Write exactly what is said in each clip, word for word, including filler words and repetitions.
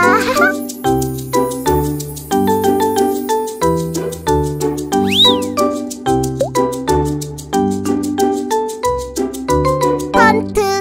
펀트.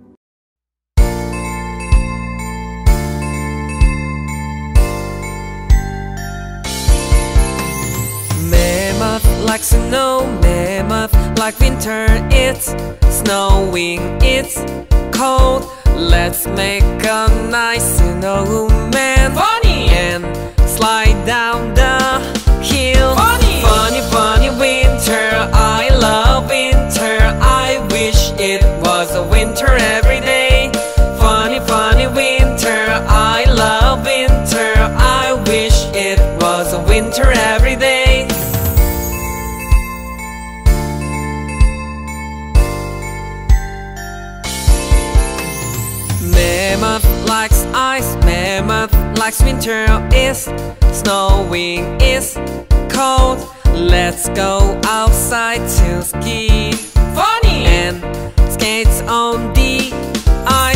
Mammoth like snow, mammoth like winter. It's snowing, it's cold. Let's make a nice snowman. Funny! And slide down the hill. Funny! Funny, funny winter. I love winter. I wish it was a winter every day. Funny, funny winter. I love winter. I wish it was a winter every day. Mammoth likes ice, mammoth likes winter. It's snowing, it's cold. Let's go outside to ski. Funny! And skates on the ice.